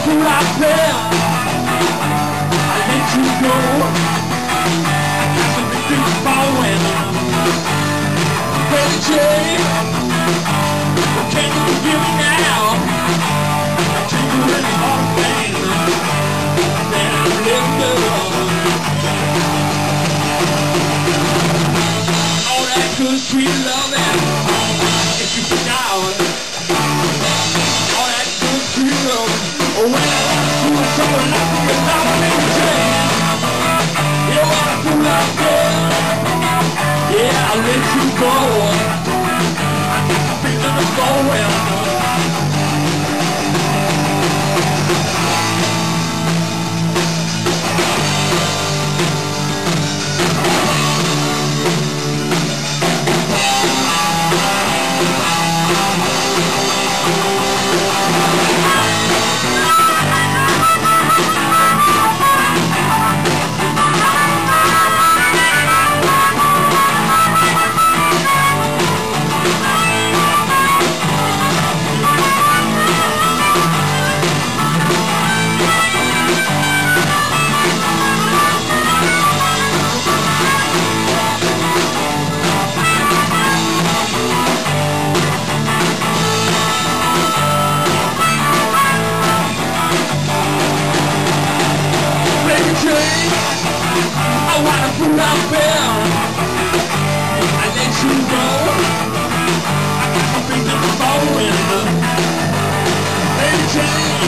fool out there, I let you go. I got some big things falling. Baby Jane, what can you give me now? I take you really hard pain that I'm living up. All that good sweet loving, if you forgot. All that good sweet loving, oh when I want to so I like to get down on every day. Yeah, what a fool out there. Yeah, I let you go. I got the feeling of going. I wanna put out there, I let you go. I got my fingers falling, Baby Jane.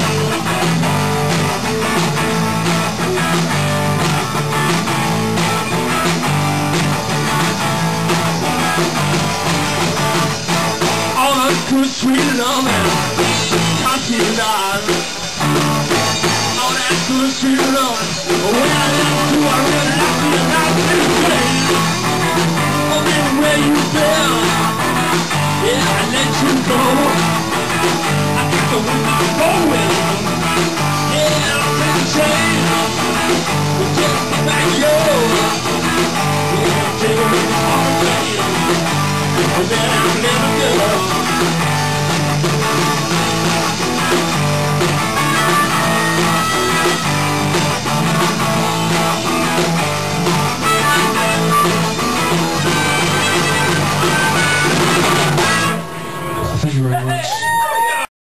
All the good sweet loving, can't darling. All that good sweet loving, when I love you, I really like you, and I feel great. Oh, baby, where you been? Yeah, I let you go. I got the wind going. Yeah, I'm Baby Jane. Well, just like you. Yeah, take a really hard pain. Oh, then I'm living good. Thank you very much.